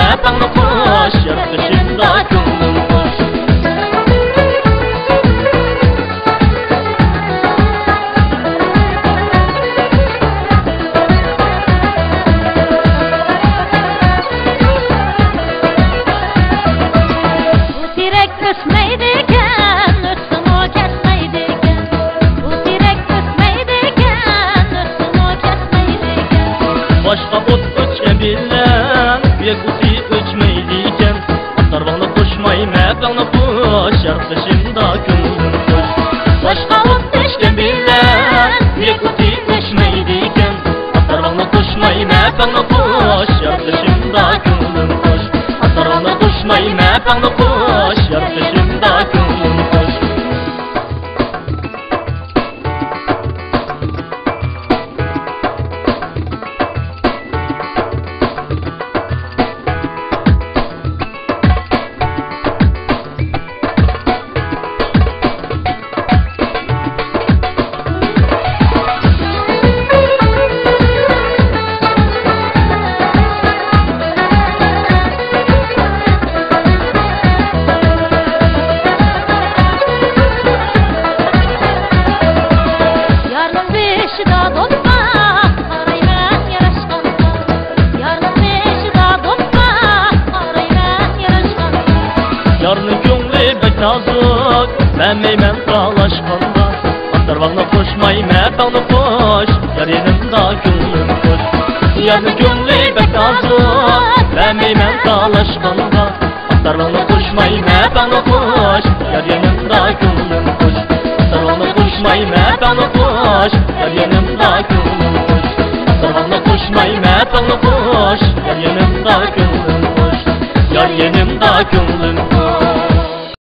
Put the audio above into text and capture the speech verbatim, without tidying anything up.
mətağını qoş, yar qışımda gönlüm qoş. Başqa ot öçken bilen, bir kuti öçmeydiken, Atlarvanı koşmay mətağını qoş, yar qışımda gönlüm qoş. Başqa ot öçken bilen, bir kuti öçmeydiken, Atlarvanı koşmay mətağını qoş, yar qışımda gönlüm qoş. Atlarvanı koşmay mətağını qoş, yar qışımda gönlüm qoş. Yarının köngli bek nazik, məmeymen dalaşqanda, Atlarvanı koşmay mətağını qoş, yar yanımda gönlüm qoş. Yarının köngli bek nazik, məmeymen dalaşqanda, Atlarvanı koşmay mətağını qoş, yar yanımda gönlüm qoş. Atlarvanı koşmay mətağını qoş, yar yanımda gönlüm qoş. Atlarvanı koşmay mətağını qoş, yar yanımda gönlüm qoş. Yar yanımda gönlüm